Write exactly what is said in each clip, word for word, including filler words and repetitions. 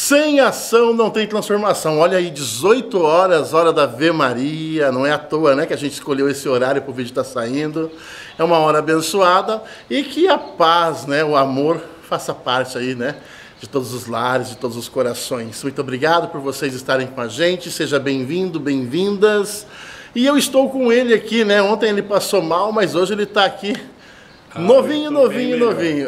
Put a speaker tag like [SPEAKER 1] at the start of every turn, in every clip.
[SPEAKER 1] Sem ação não tem transformação. Olha aí, dezoito horas, hora da Ave Maria. Não é à toa, né, que a gente escolheu esse horário para o vídeo estar saindo. É uma hora abençoada e que a paz, né, o amor faça parte aí, né, de todos os lares, de todos os corações. Muito obrigado por vocês estarem com a gente. Seja bem-vindo, bem-vindas. E eu estou com ele aqui, né? Ontem ele passou mal, mas hoje ele está aqui. Ah, novinho, novinho, novinho.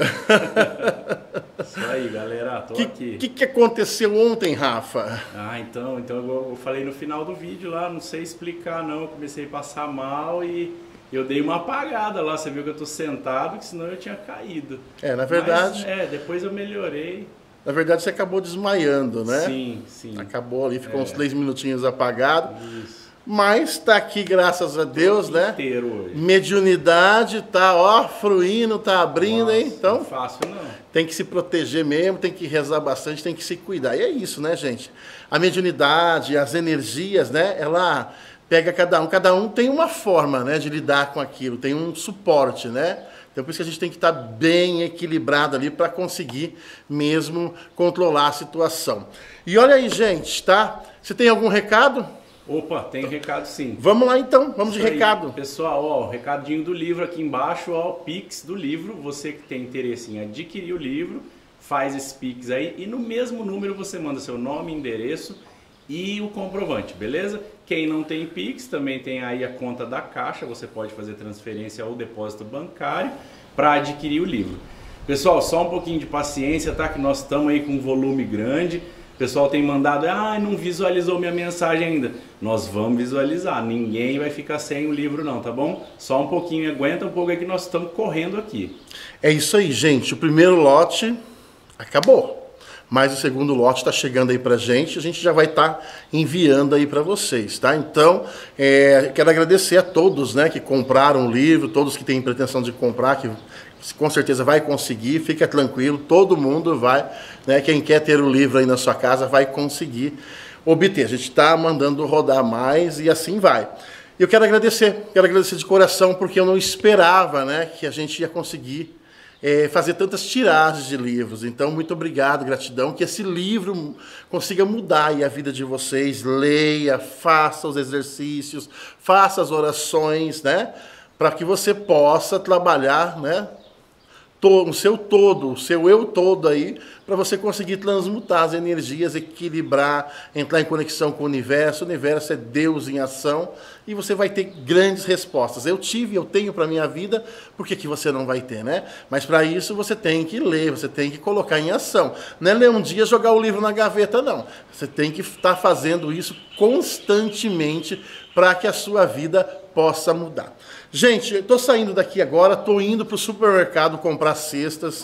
[SPEAKER 2] Isso aí, galera, tô
[SPEAKER 1] que,
[SPEAKER 2] aqui.
[SPEAKER 1] O que, que aconteceu ontem, Rafa?
[SPEAKER 2] Ah, então, então eu falei no final do vídeo lá, não sei explicar não, eu comecei a passar mal e eu dei uma apagada lá, você viu que eu tô sentado, que senão eu tinha caído.
[SPEAKER 1] É, na verdade...
[SPEAKER 2] Mas, é, depois eu melhorei.
[SPEAKER 1] Na verdade você acabou desmaiando, né?
[SPEAKER 2] Sim, sim.
[SPEAKER 1] Acabou ali, ficou
[SPEAKER 2] é.
[SPEAKER 1] uns três minutinhos apagado.
[SPEAKER 2] Isso.
[SPEAKER 1] Mas tá aqui, graças a Deus, né?
[SPEAKER 2] Inteiro hoje.
[SPEAKER 1] Mediunidade tá, ó, fruindo, tá abrindo,
[SPEAKER 2] Nossa,
[SPEAKER 1] hein? Então,
[SPEAKER 2] não é fácil não.
[SPEAKER 1] Tem que se proteger mesmo, tem que rezar bastante, tem que se cuidar. E é isso, né, gente? A mediunidade, as energias, né? Ela pega cada um, cada um tem uma forma, né, de lidar com aquilo, tem um suporte, né? Então por isso que a gente tem que estar bem equilibrado ali para conseguir mesmo controlar a situação. E olha aí, gente, tá? Você tem algum recado?
[SPEAKER 2] Opa, tem recado sim.
[SPEAKER 1] Vamos lá então, vamos
[SPEAKER 2] Isso
[SPEAKER 1] de
[SPEAKER 2] aí,
[SPEAKER 1] recado.
[SPEAKER 2] pessoal, ó, o recadinho do livro aqui embaixo, ó, o Pix do livro. Você que tem interesse em adquirir o livro, faz esse Pix aí e no mesmo número você manda seu nome, endereço e o comprovante, beleza? Quem não tem Pix, também tem aí a conta da Caixa, você pode fazer transferência ou depósito bancário para adquirir o livro. Pessoal, só um pouquinho de paciência, tá? Que nós estamos aí com um volume grande. O pessoal tem mandado, ah, não visualizou minha mensagem ainda. Nós vamos visualizar, ninguém vai ficar sem o livro não, tá bom? Só um pouquinho, aguenta um pouco aí que nós estamos correndo aqui.
[SPEAKER 1] É isso aí, gente. O primeiro lote acabou. Mas o segundo lote está chegando aí pra gente, a gente já vai estar tá enviando aí para vocês, tá? Então, é, quero agradecer a todos, né, que compraram o livro, todos que têm pretensão de comprar, que com certeza vai conseguir, fica tranquilo, todo mundo vai, né, quem quer ter o livro aí na sua casa vai conseguir obter. A gente está mandando rodar mais e assim vai. E eu quero agradecer, quero agradecer de coração, porque eu não esperava, né, que a gente ia conseguir É, fazer tantas tiragens de livros. Então, muito obrigado, gratidão, que esse livro consiga mudar aí a vida de vocês. Leia, faça os exercícios, faça as orações, né? Para que você possa trabalhar, né? O seu todo, o seu eu todo aí, para você conseguir transmutar as energias, equilibrar, entrar em conexão com o universo. O universo é Deus em ação e você vai ter grandes respostas. Eu tive, eu tenho para a minha vida, por que que você não vai ter, né? Mas para isso você tem que ler, você tem que colocar em ação. Não é ler um dia e jogar o livro na gaveta, não. Você tem que estar fazendo isso constantemente para que a sua vida possa mudar. Gente, eu estou saindo daqui agora, estou indo para o supermercado comprar cestas.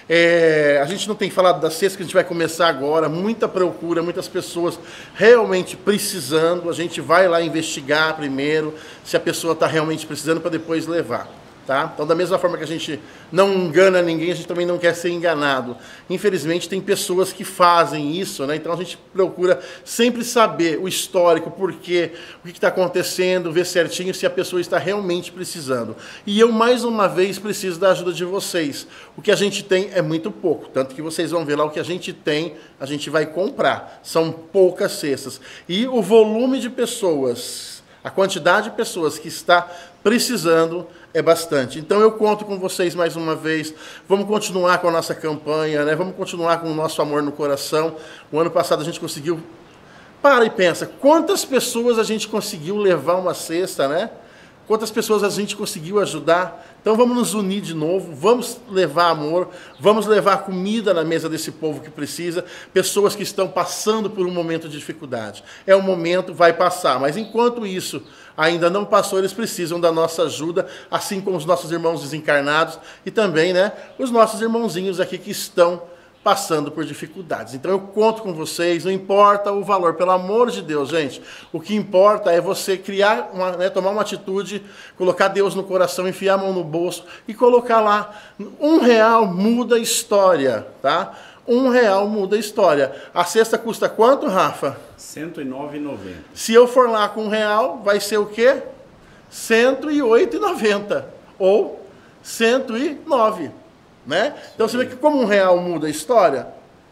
[SPEAKER 1] É, a gente não tem falado das cestas que a gente vai começar agora, muita procura, muitas pessoas realmente precisando. A gente vai lá investigar primeiro se a pessoa está realmente precisando para depois levar. Tá? Então, da mesma forma que a gente não engana ninguém, a gente também não quer ser enganado. Infelizmente, tem pessoas que fazem isso, né? Então a gente procura sempre saber o histórico, por quê, o que está acontecendo, ver certinho se a pessoa está realmente precisando. E eu, mais uma vez, preciso da ajuda de vocês. O que a gente tem é muito pouco, tanto que vocês vão ver lá o que a gente tem, a gente vai comprar. São poucas cestas. E o volume de pessoas, a quantidade de pessoas que está precisando é bastante. Então eu conto com vocês mais uma vez. Vamos continuar com a nossa campanha, né? Vamos continuar com o nosso amor no coração. O ano passado a gente conseguiu... Para e pensa, quantas pessoas a gente conseguiu levar uma cesta, né? Quantas pessoas a gente conseguiu ajudar? Então vamos nos unir de novo, vamos levar amor, vamos levar comida na mesa desse povo que precisa, pessoas que estão passando por um momento de dificuldade. É um momento, vai passar, mas enquanto isso ainda não passou, eles precisam da nossa ajuda, assim como os nossos irmãos desencarnados e também, né, os nossos irmãozinhos aqui que estão passando por dificuldades. Então eu conto com vocês, não importa o valor, pelo amor de Deus, gente. O que importa é você criar, uma, né, tomar uma atitude, colocar Deus no coração, enfiar a mão no bolso e colocar lá. Um real muda a história, tá? Um real muda a história. A cesta custa quanto, Rafa?
[SPEAKER 2] cento e nove reais e noventa centavos.
[SPEAKER 1] Se eu for lá com um real, vai ser o quê? cento e oito reais e noventa centavos. Ou cento e nove reais. Né? Então você vê que como um real muda a história,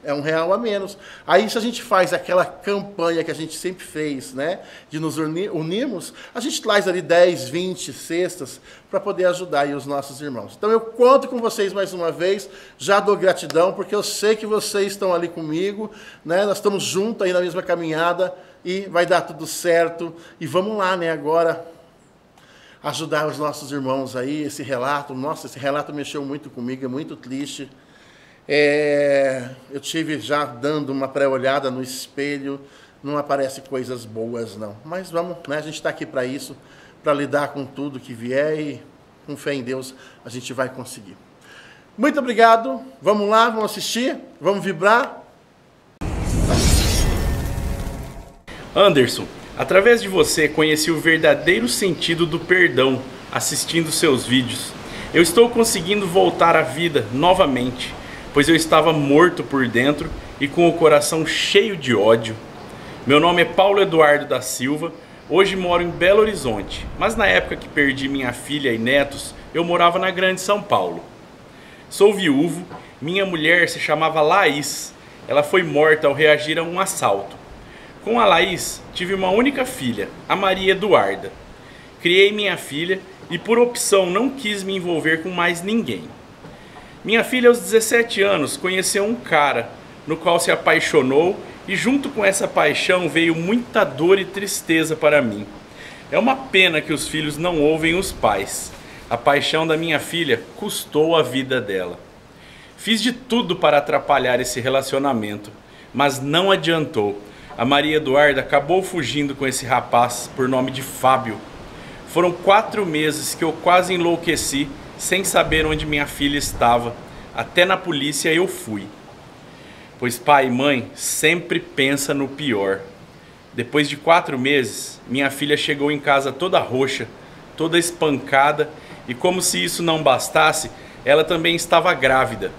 [SPEAKER 1] é um real a menos. Aí se a gente faz aquela campanha que a gente sempre fez, né, de nos uni unirmos, a gente traz ali dez, vinte cestas para poder ajudar aí os nossos irmãos. Então eu conto com vocês mais uma vez, já dou gratidão, porque eu sei que vocês estão ali comigo, né, nós estamos juntos aí na mesma caminhada e vai dar tudo certo. E vamos lá, né, agora ajudar os nossos irmãos aí, esse relato, nossa, esse relato mexeu muito comigo, é muito triste. É, eu tive já dando uma pré-olhada no espelho, não aparece coisas boas não, mas vamos, né, a gente está aqui para isso, para lidar com tudo que vier e com fé em Deus a gente vai conseguir. Muito obrigado, vamos lá, vamos assistir, vamos vibrar.
[SPEAKER 2] Anderson, através de você conheci o verdadeiro sentido do perdão assistindo seus vídeos. Eu estou conseguindo voltar à vida novamente, pois eu estava morto por dentro e com o coração cheio de ódio. Meu nome é Paulo Eduardo da Silva, hoje moro em Belo Horizonte, mas na época que perdi minha filha e netos, eu morava na Grande São Paulo. Sou viúvo, minha mulher se chamava Laís, ela foi morta ao reagir a um assalto. Com a Laís, tive uma única filha, a Maria Eduarda. Criei minha filha e por opção não quis me envolver com mais ninguém. Minha filha aos dezessete anos conheceu um cara, no qual se apaixonou e junto com essa paixão veio muita dor e tristeza para mim. É uma pena que os filhos não ouvem os pais. A paixão da minha filha custou a vida dela. Fiz de tudo para atrapalhar esse relacionamento, mas não adiantou. A Maria Eduarda acabou fugindo com esse rapaz por nome de Fábio. Foram quatro meses que eu quase enlouqueci sem saber onde minha filha estava. Até na polícia eu fui. Pois pai e mãe sempre pensa no pior. Depois de quatro meses, minha filha chegou em casa toda roxa, toda espancada e como se isso não bastasse, ela também estava grávida.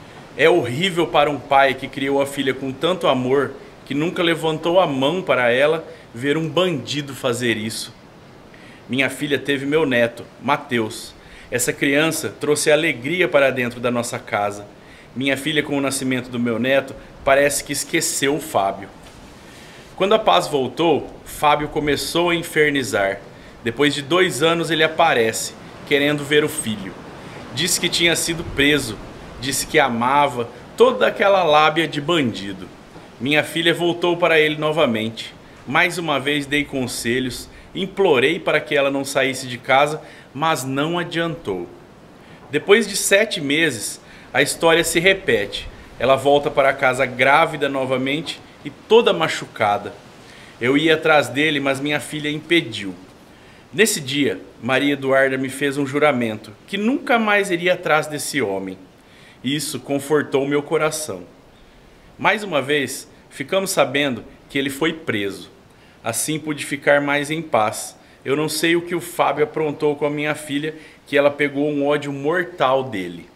[SPEAKER 2] É horrível para um pai que criou a filha com tanto amor que nunca levantou a mão para ela ver um bandido fazer isso. Minha filha teve meu neto, Mateus. Essa criança trouxe alegria para dentro da nossa casa. Minha filha, com o nascimento do meu neto, parece que esqueceu o Fábio. Quando a paz voltou, Fábio começou a infernizar. Depois de dois anos ele aparece, querendo ver o filho. Disse que tinha sido preso, disse que amava, toda aquela lábia de bandido. Minha filha voltou para ele novamente. Mais uma vez dei conselhos, implorei para que ela não saísse de casa, mas não adiantou. Depois de sete meses, a história se repete. Ela volta para casa grávida novamente e toda machucada. Eu ia atrás dele, mas minha filha impediu. Nesse dia, Maria Eduarda me fez um juramento que nunca mais iria atrás desse homem. Isso confortou meu coração. Mais uma vez, ficamos sabendo que ele foi preso. Assim pude ficar mais em paz. Eu não sei o que o Fábio aprontou com a minha filha, que ela pegou um ódio mortal dele.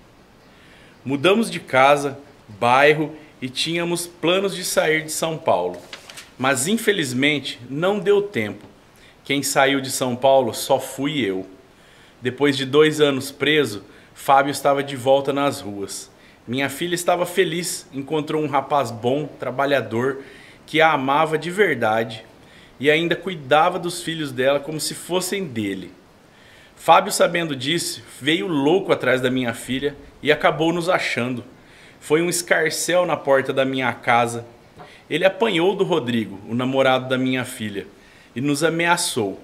[SPEAKER 2] Mudamos de casa, bairro e tínhamos planos de sair de São Paulo. Mas infelizmente não deu tempo. Quem saiu de São Paulo só fui eu. Depois de dois anos preso, Fábio estava de volta nas ruas. Minha filha estava feliz, encontrou um rapaz bom, trabalhador, que a amava de verdade e ainda cuidava dos filhos dela como se fossem dele. Fábio, sabendo disso, veio louco atrás da minha filha e acabou nos achando. Foi um escarcéu na porta da minha casa. Ele apanhou do Rodrigo, o namorado da minha filha, e nos ameaçou.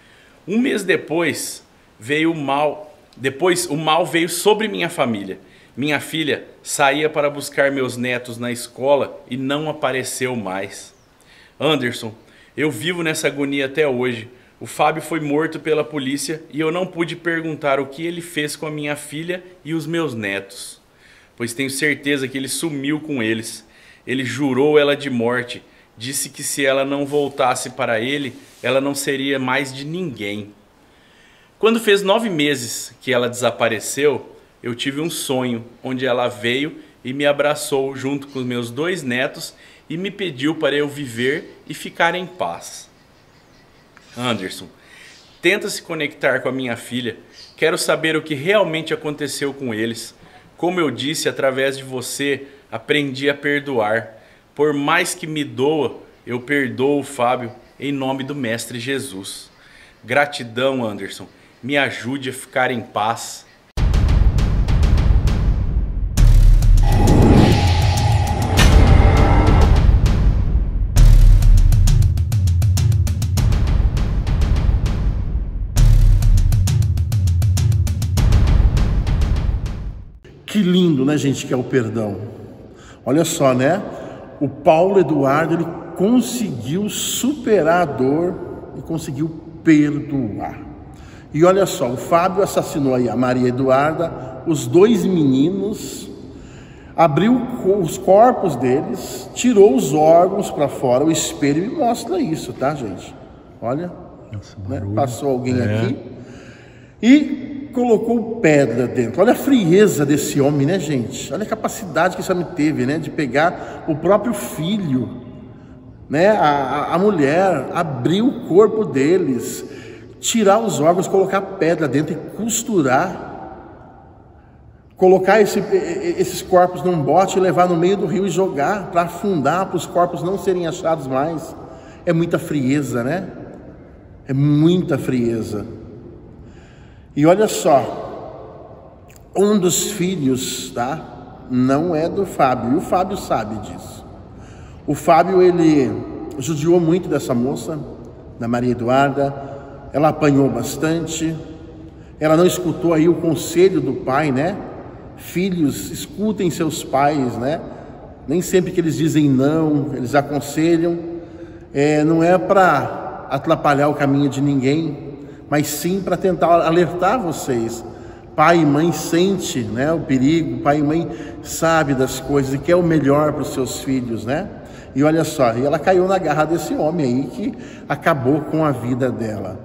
[SPEAKER 2] Um mês depois, veio o mal. Depois, o mal veio sobre minha família. Minha filha saía para buscar meus netos na escola e não apareceu mais. Anderson, eu vivo nessa agonia até hoje. O Fábio foi morto pela polícia e eu não pude perguntar o que ele fez com a minha filha e os meus netos, pois tenho certeza que ele sumiu com eles. Ele jurou ela de morte, disse que se ela não voltasse para ele, ela não seria mais de ninguém. Quando fez nove meses que ela desapareceu, eu tive um sonho onde ela veio e me abraçou junto com os meus dois netos e me pediu para eu viver e ficar em paz. Anderson, tenta se conectar com a minha filha. Quero saber o que realmente aconteceu com eles. Como eu disse, através de você, aprendi a perdoar. Por mais que me doa, eu perdoo o Fábio em nome do Mestre Jesus. Gratidão, Anderson. Me ajude a ficar em paz.
[SPEAKER 1] Que lindo, né, gente, que é o perdão. Olha só, né? O Paulo Eduardo, ele conseguiu superar a dor e conseguiu perdoar. E olha só, o Fábio assassinou aí a Maria Eduarda, os dois meninos, abriu os corpos deles, tirou os órgãos para fora, o espelho, e mostra isso, tá, gente? Olha, nossa, né? Passou alguém é. aqui e colocou pedra dentro. Olha a frieza desse homem, né, gente? Olha a capacidade que esse homem teve, né, de pegar o próprio filho, né, a, a mulher, abrir o corpo deles, tirar os órgãos, colocar pedra dentro e costurar, colocar esse, esses corpos num bote e levar no meio do rio e jogar para afundar, para os corpos não serem achados mais. É muita frieza, né? É muita frieza. E olha só, um dos filhos, tá, não é do Fábio, e o Fábio sabe disso. O Fábio, ele judiou muito dessa moça, da Maria Eduarda, ela apanhou bastante, ela não escutou aí o conselho do pai, né? Filhos, escutem seus pais, né? Nem sempre que eles dizem não, eles aconselham, é, não é para atrapalhar o caminho de ninguém, mas sim para tentar alertar vocês. Pai e mãe sente, né, o perigo, pai e mãe sabe das coisas e quer o melhor para os seus filhos, né? E olha só, e ela caiu na garra desse homem aí que acabou com a vida dela.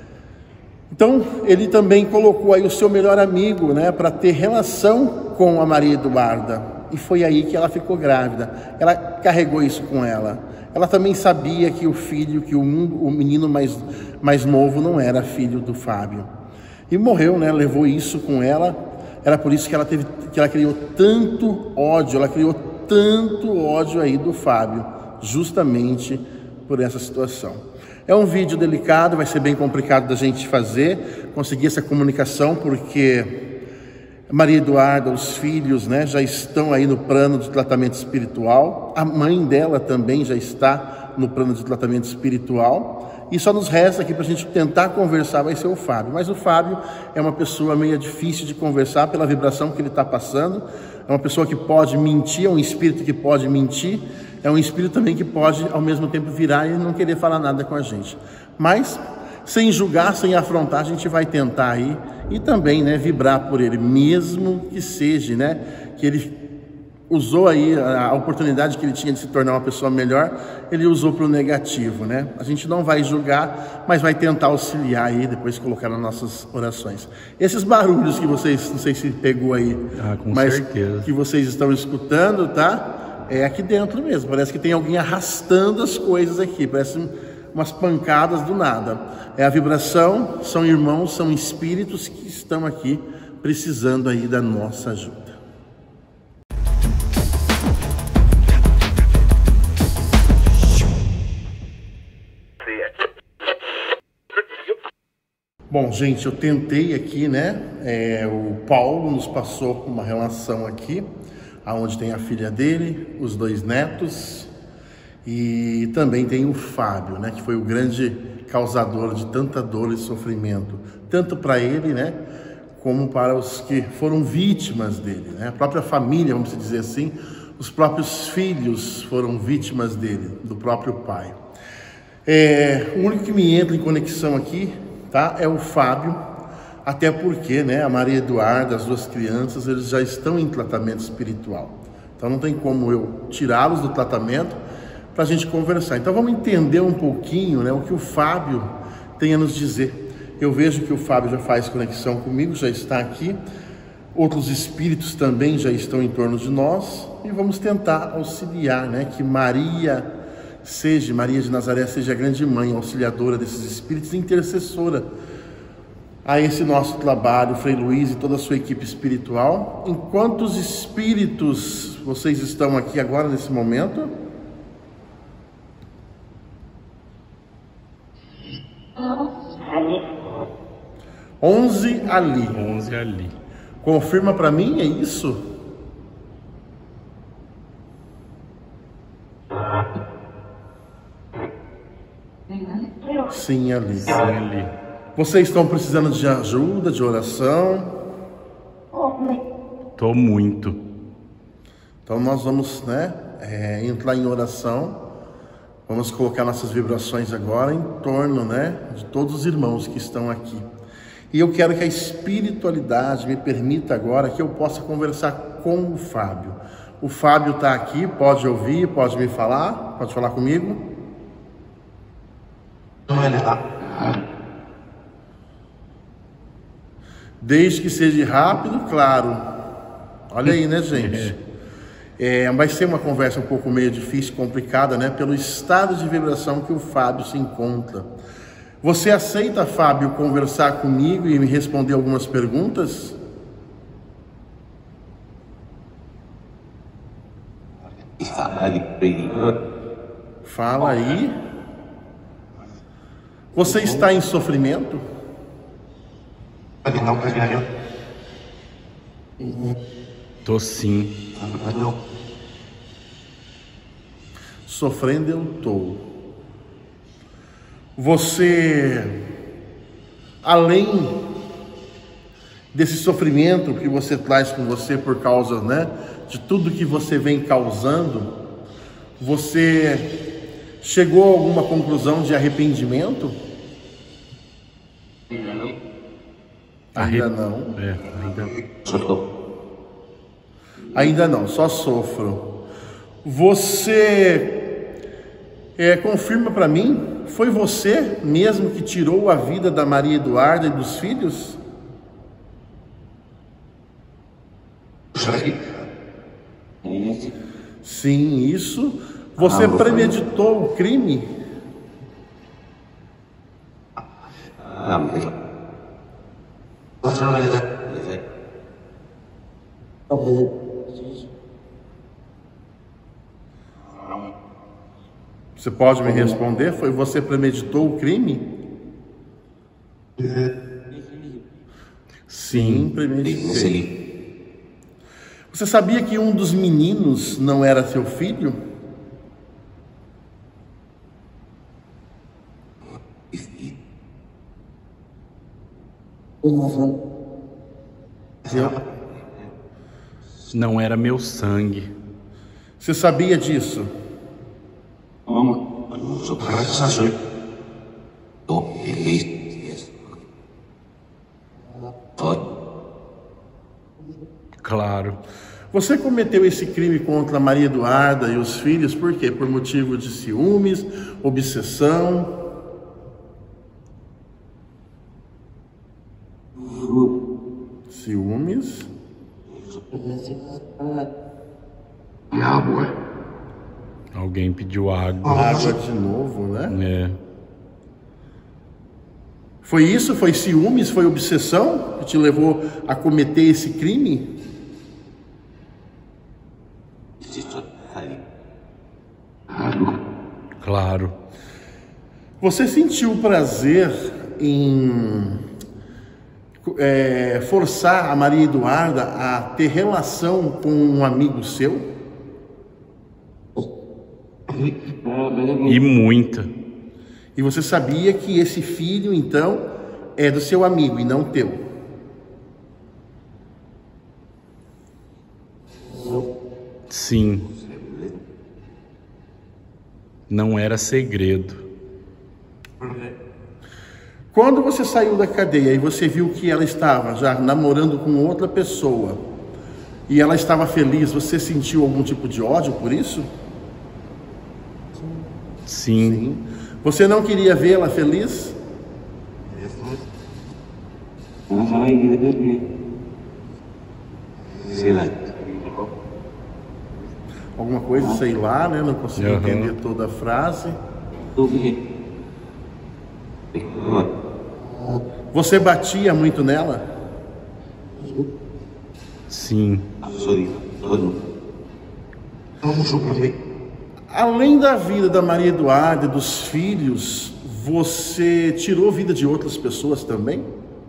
[SPEAKER 1] Então, ele também colocou aí o seu melhor amigo, né, para ter relação com a Maria Eduarda. E foi aí que ela ficou grávida. Ela carregou isso com ela. Ela também sabia que o filho, que o, o menino mais, mais novo não era filho do Fábio. E morreu, né? Levou isso com ela. Era por isso que ela teve, que ela criou tanto ódio, ela criou tanto ódio aí do Fábio, justamente por essa situação. É um vídeo delicado, vai ser bem complicado da gente fazer, conseguir essa comunicação, porque Maria Eduarda, os filhos, né, já estão aí no plano de tratamento espiritual. A mãe dela também já está no plano de tratamento espiritual. E só nos resta aqui para a gente tentar conversar, vai ser o Fábio. Mas o Fábio é uma pessoa meio difícil de conversar pela vibração que ele está passando. É uma pessoa que pode mentir, é um espírito que pode mentir. É um espírito também que pode, ao mesmo tempo, virar e não querer falar nada com a gente. Mas, sem julgar, sem afrontar, a gente vai tentar aí e também, né, vibrar por ele, mesmo que seja, né, que ele usou aí a oportunidade que ele tinha de se tornar uma pessoa melhor, ele usou para o negativo, né? A gente não vai julgar, mas vai tentar auxiliar aí, depois colocar nas nossas orações. Esses barulhos que vocês, não sei se pegou aí,
[SPEAKER 3] ah, com
[SPEAKER 1] mas
[SPEAKER 3] certeza.
[SPEAKER 1] Que vocês estão escutando, tá? É aqui dentro mesmo, parece que tem alguém arrastando as coisas aqui, parece umas pancadas do nada. É a vibração, são irmãos, são espíritos que estão aqui precisando aí da nossa ajuda. Bom, gente, eu tentei aqui, né? É, o Paulo nos passou uma relação aqui, aonde tem a filha dele, os dois netos, e também tem o Fábio, né? Que foi o grande causador de tanta dor e sofrimento, tanto para ele, né? Como para os que foram vítimas dele, né? A própria família, vamos dizer assim, os próprios filhos foram vítimas dele, do próprio pai. É, o único que me entra em conexão aqui, tá, é o Fábio, até porque, né, a Maria Eduarda, as duas crianças, eles já estão em tratamento espiritual. Então não tem como eu tirá-los do tratamento para a gente conversar. Então vamos entender um pouquinho, né, o que o Fábio tem a nos dizer. Eu vejo que o Fábio já faz conexão comigo, já está aqui. Outros espíritos também já estão em torno de nós. E vamos tentar auxiliar, né, que Maria seja, Maria de Nazaré seja a grande mãe, auxiliadora desses espíritos, intercessora a esse nosso trabalho, Frei Luiz e toda a sua equipe espiritual, enquanto os espíritos vocês estão aqui agora nesse momento? Onze ali.
[SPEAKER 2] Onze ali.
[SPEAKER 1] Confirma para mim, é isso? Sim, ali.
[SPEAKER 2] Sim, ali.
[SPEAKER 1] Vocês estão precisando de ajuda, de oração?
[SPEAKER 2] Tô muito.
[SPEAKER 1] Então nós vamos, né, é, entrar em oração. Vamos colocar nossas vibrações agora em torno, né, de todos os irmãos que estão aqui. E eu quero que a espiritualidade me permita agora que eu possa conversar com o Fábio. O Fábio está aqui, pode ouvir, pode me falar, pode falar comigo? Desde que seja rápido, claro. Olha aí, né, gente? É, vai ser uma conversa um pouco meio difícil, complicada, né? Pelo estado de vibração que o Fábio se encontra. Você aceita, Fábio, conversar comigo e me responder algumas perguntas? Fala aí. Você está em sofrimento?
[SPEAKER 2] Tô sim.
[SPEAKER 1] Sofrendo eu tô. Você, além desse sofrimento que você traz com você por causa, né, de tudo que você vem causando, você chegou a alguma conclusão de arrependimento? Ainda não.
[SPEAKER 2] É, ainda...
[SPEAKER 1] Ainda não, só sofro. Você é, confirma para mim, foi você mesmo que tirou a vida da Maria Eduarda e dos filhos? Sim, isso. Você premeditou o crime? Você pode me responder? Foi você premeditou o crime? Sim, premeditei. Você sabia que um dos meninos não era seu filho? Eu...
[SPEAKER 2] Não era meu sangue.
[SPEAKER 1] Você sabia disso?
[SPEAKER 2] Claro.
[SPEAKER 1] Você cometeu esse crime contra Maria Eduarda e os filhos por quê? Por motivo de ciúmes, obsessão? Ciúmes?
[SPEAKER 2] Alguém pediu água.
[SPEAKER 1] Água de novo, né?
[SPEAKER 2] É.
[SPEAKER 1] Foi isso? Foi ciúmes? Foi obsessão que te levou a cometer esse crime?
[SPEAKER 2] Claro.
[SPEAKER 1] Você sentiu prazer em é, forçar a Maria Eduarda a ter relação com um amigo seu?
[SPEAKER 2] E muita.
[SPEAKER 1] E você sabia que esse filho, então, é do seu amigo e não teu?
[SPEAKER 2] Sim. Não era segredo.
[SPEAKER 1] Quando você saiu da cadeia e você viu que ela estava já namorando com outra pessoa e ela estava feliz, você sentiu algum tipo de ódio por isso?
[SPEAKER 2] Sim.
[SPEAKER 1] Sim. Você não queria vê-la feliz? Alguma coisa, sei lá, né? Não consegui
[SPEAKER 2] Uhum.
[SPEAKER 1] entender toda a frase. Você batia muito nela?
[SPEAKER 2] Sim.
[SPEAKER 1] Além da vida da Maria Eduarda e dos filhos, você tirou a vida de outras pessoas também?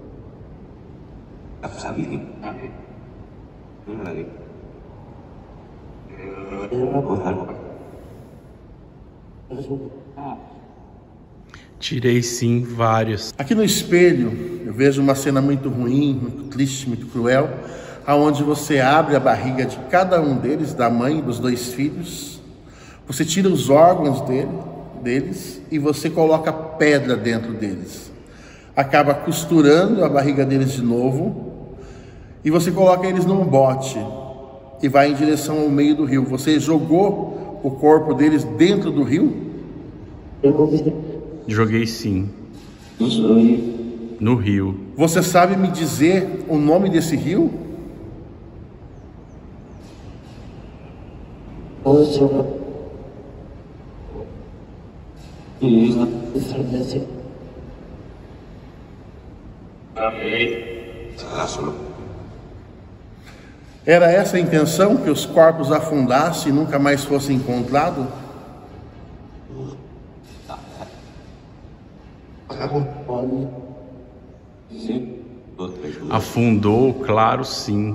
[SPEAKER 2] Tirei sim, vários.
[SPEAKER 1] Aqui no espelho eu vejo uma cena muito ruim, muito triste, muito cruel, aonde você abre a barriga de cada um deles, da mãe e dos dois filhos, você tira os órgãos dele, deles e você coloca pedra dentro deles. Acaba costurando a barriga deles de novo e você coloca eles num bote e vai em direção ao meio do rio. Você jogou o corpo deles dentro do rio?
[SPEAKER 2] Joguei sim. No rio.
[SPEAKER 1] Você sabe me dizer o nome desse rio? Era essa a intenção, que os corpos afundassem e nunca mais fossem encontrados?
[SPEAKER 2] Afundou, claro, sim.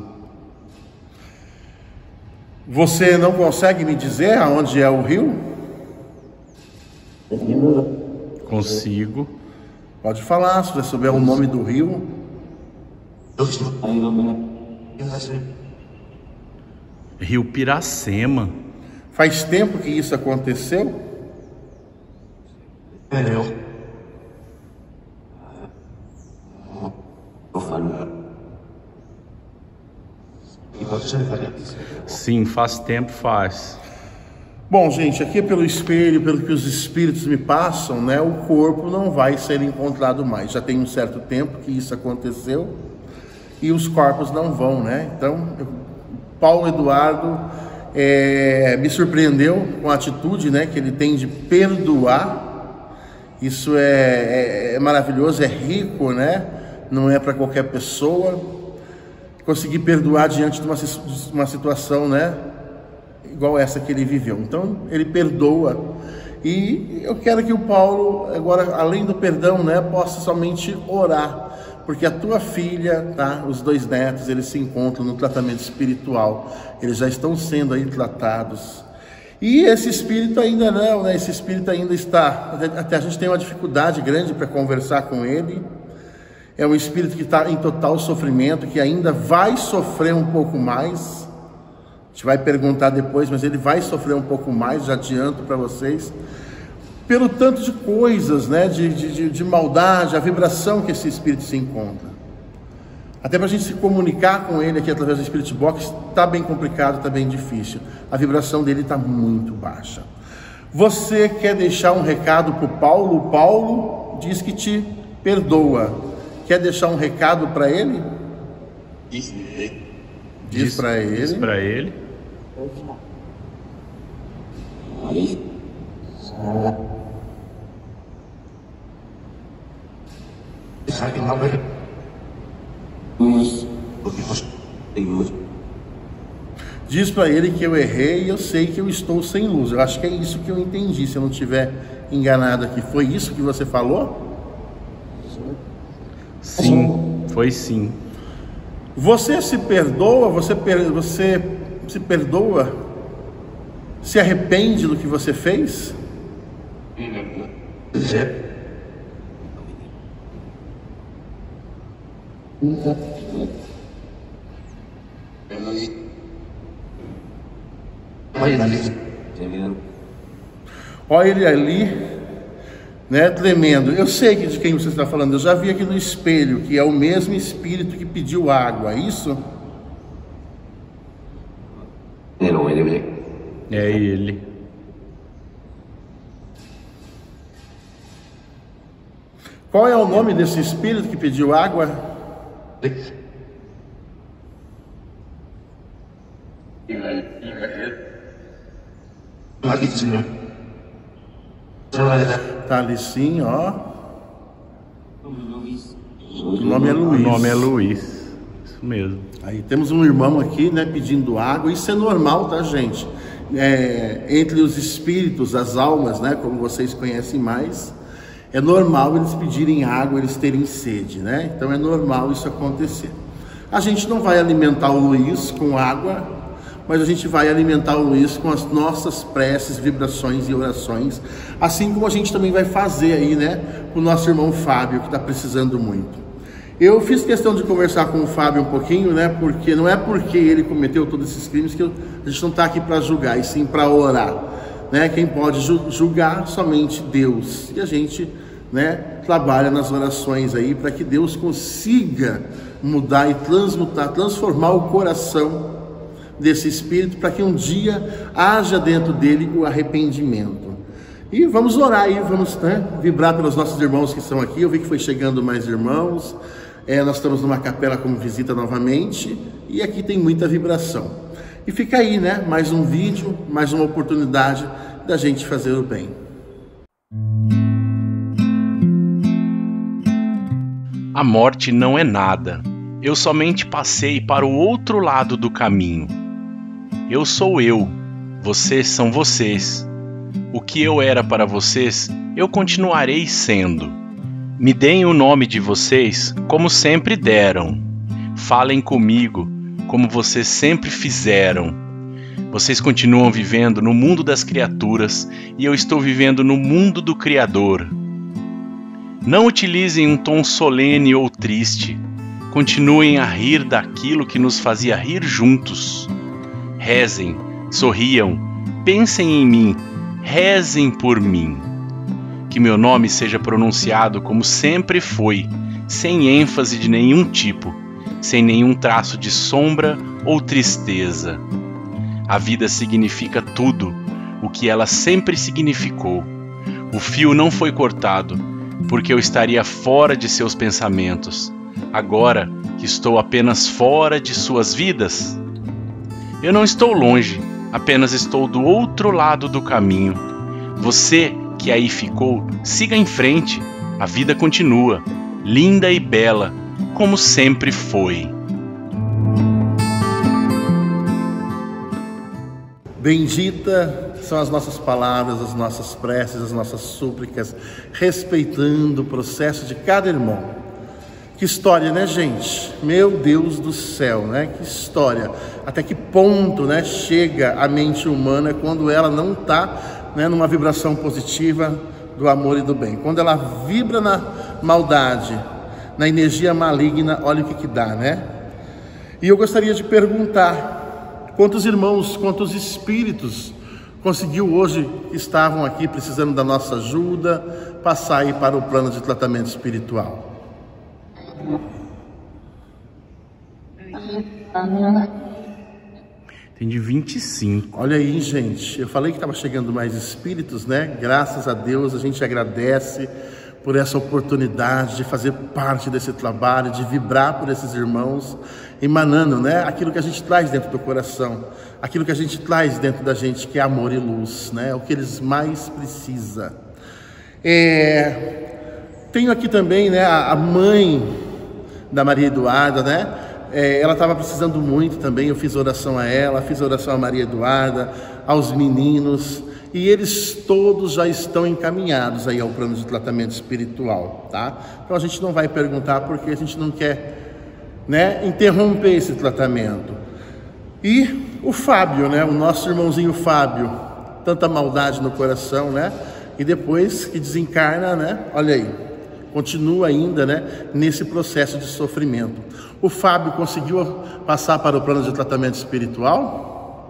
[SPEAKER 1] Você não consegue me dizer aonde é o rio?
[SPEAKER 2] Consigo.
[SPEAKER 1] Pode falar, se você souber o nome do rio.
[SPEAKER 2] Rio Piracema.
[SPEAKER 1] Faz tempo que isso aconteceu?
[SPEAKER 2] Sim, faz tempo, faz.
[SPEAKER 1] Bom, gente, aqui pelo espelho, pelo que os espíritos me passam, né, o corpo não vai ser encontrado mais. Já tem um certo tempo que isso aconteceu e os corpos não vão, né? Então, eu, Paulo Eduardo é, me surpreendeu com a atitude, né, que ele tem de perdoar. Isso é, é, é maravilhoso, é rico, né? Não é para qualquer pessoa. Conseguir perdoar diante de uma, de uma situação, né, igual essa que ele viveu. Então, ele perdoa. E eu quero que o Paulo, agora, além do perdão, né, possa somente orar. Porque a tua filha, tá, os dois netos, eles se encontram no tratamento espiritual. Eles já estão sendo aí tratados. E esse espírito ainda não, né, esse espírito ainda está... Até a gente tem uma dificuldade grande para conversar com ele. É um espírito que está em total sofrimento, que ainda vai sofrer um pouco mais. A gente vai perguntar depois, mas ele vai sofrer um pouco mais, já adianto para vocês. Pelo tanto de coisas, né, de, de, de maldade, a vibração que esse espírito se encontra. Até para a gente se comunicar com ele aqui através do Spirit Box, está bem complicado, está bem difícil. A vibração dele está muito baixa. Você quer deixar um recado para o Paulo? O Paulo diz que te perdoa. Quer deixar um recado para ele?
[SPEAKER 2] Diz,
[SPEAKER 1] diz para ele.
[SPEAKER 2] Diz para ele.
[SPEAKER 1] Diz para ele que eu errei e eu sei que eu estou sem luz. Eu acho que é isso que eu entendi, se eu não estiver enganado aqui. Foi isso que você falou?
[SPEAKER 2] Sim, foi sim.
[SPEAKER 1] Você se perdoa, você, per, você se perdoa, se arrepende do que você fez? Olha ele ali, né, tremendo. Eu sei que de quem você está falando. Eu já vi aqui no espelho que é o mesmo espírito que pediu água. É isso?
[SPEAKER 2] É ele.
[SPEAKER 1] Qual é o nome desse espírito que pediu água? Tá ali sim, ó. O nome é Luiz.
[SPEAKER 2] O nome é Luiz. Isso mesmo.
[SPEAKER 1] Aí temos um irmão aqui, né, pedindo água. Isso é normal, tá, gente? é, entre os espíritos, as almas, né, como vocês conhecem mais, é normal eles pedirem água, eles terem sede, né? Então é normal isso acontecer. A gente não vai alimentar o Luiz com água, mas a gente vai alimentar o Luiz com as nossas preces, vibrações e orações, assim como a gente também vai fazer aí, né, com o nosso irmão Fábio, que está precisando muito. Eu fiz questão de conversar com o Fábio um pouquinho, né, porque não é porque ele cometeu todos esses crimes que eu, a gente não está aqui para julgar, e sim para orar, né? Quem pode julgar somente Deus, e a gente, né, trabalha nas orações aí para que Deus consiga mudar e transmutar, transformar o coração desse espírito, para que um dia haja dentro dele o arrependimento. E vamos orar aí, vamos, né, vibrar pelos nossos irmãos que estão aqui. Eu vi que foi chegando mais irmãos, é, nós estamos numa capela como visita novamente, e aqui tem muita vibração. E fica aí, né, mais um vídeo, mais uma oportunidade da gente fazer o bem.
[SPEAKER 2] A morte não é nada. Eu somente passei para o outro lado do caminho. Eu sou eu, vocês são vocês. O que eu era para vocês, eu continuarei sendo. Me deem o nome de vocês como sempre deram. Falem comigo como vocês sempre fizeram. Vocês continuam vivendo no mundo das criaturas e eu estou vivendo no mundo do Criador. Não utilizem um tom solene ou triste. Continuem a rir daquilo que nos fazia rir juntos. Rezem, sorriam, pensem em mim, rezem por mim. Que meu nome seja pronunciado como sempre foi, sem ênfase de nenhum tipo, sem nenhum traço de sombra ou tristeza. A vida significa tudo, o que ela sempre significou. O fio não foi cortado, porque eu estaria fora de seus pensamentos, agora que estou apenas fora de suas vidas. Eu não estou longe, apenas estou do outro lado do caminho. Você que aí ficou, siga em frente, a vida continua, linda e bela, como sempre foi.
[SPEAKER 1] Bendita são as nossas palavras, as nossas preces, as nossas súplicas, respeitando o processo de cada irmão. Que história, né, gente? Meu Deus do céu, né? Que história. Até que ponto, né, chega a mente humana quando ela não está, né, numa vibração positiva do amor e do bem. Quando ela vibra na maldade, na energia maligna, olha o que que dá, né? E eu gostaria de perguntar, quantos irmãos, quantos espíritos conseguiu hoje, que estavam aqui precisando da nossa ajuda, passar aí para o plano de tratamento espiritual?
[SPEAKER 2] Tem de vinte e cinco.
[SPEAKER 1] Olha aí, gente, eu falei que estava chegando mais espíritos, né? Graças a Deus, a gente agradece por essa oportunidade de fazer parte desse trabalho, de vibrar por esses irmãos, emanando, né, aquilo que a gente traz dentro do coração, aquilo que a gente traz dentro da gente, que é amor e luz, né? O que eles mais precisam. É... Tenho aqui também, né, a mãe da Maria Eduarda, né? É, ela estava precisando muito também, eu fiz oração a ela, fiz oração a Maria Eduarda, aos meninos, e eles todos já estão encaminhados aí ao plano de tratamento espiritual, tá? Então a gente não vai perguntar porque a gente não quer, né, interromper esse tratamento. E o Fábio, né, o nosso irmãozinho Fábio, tanta maldade no coração, né? E depois que desencarna, né? Olha aí, continua ainda, né, nesse processo de sofrimento. O Fábio conseguiu passar para o plano de tratamento espiritual?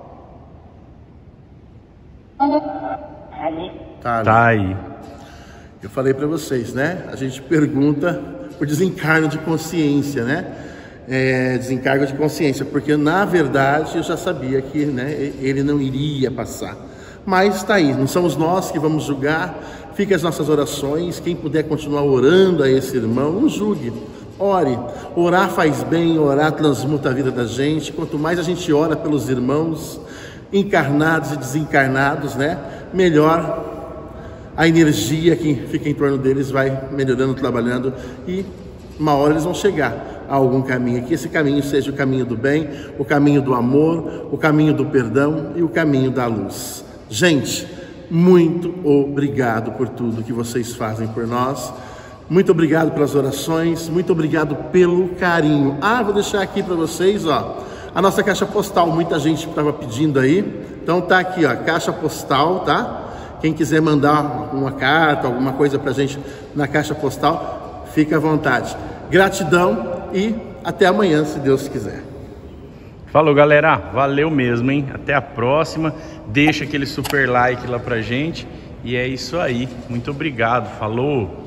[SPEAKER 1] Tá,
[SPEAKER 2] tá aí.
[SPEAKER 1] Eu falei para vocês, né? A gente pergunta por desencargo de consciência, né? É, desencargo de consciência, porque na verdade eu já sabia que, né, ele não iria passar. Mas está aí, não somos nós que vamos julgar. Fiquem as nossas orações. Quem puder continuar orando a esse irmão, não julgue, ore. Orar faz bem, orar transmuta a vida da gente. Quanto mais a gente ora pelos irmãos encarnados e desencarnados, né, melhor a energia que fica em torno deles vai melhorando, trabalhando, e uma hora eles vão chegar algum caminho, que esse caminho seja o caminho do bem, o caminho do amor, o caminho do perdão e o caminho da luz. Gente, muito obrigado por tudo que vocês fazem por nós. Muito obrigado pelas orações, muito obrigado pelo carinho. Ah, vou deixar aqui para vocês, ó, a nossa caixa postal, muita gente estava pedindo aí. Então tá aqui, ó, caixa postal, tá? Quem quiser mandar uma carta, alguma coisa pra gente na caixa postal, fica à vontade. Gratidão e até amanhã, se Deus quiser.
[SPEAKER 2] Falou, galera, valeu mesmo, hein? Até a próxima. Deixa aquele super like lá pra gente. E é isso aí. Muito obrigado. Falou!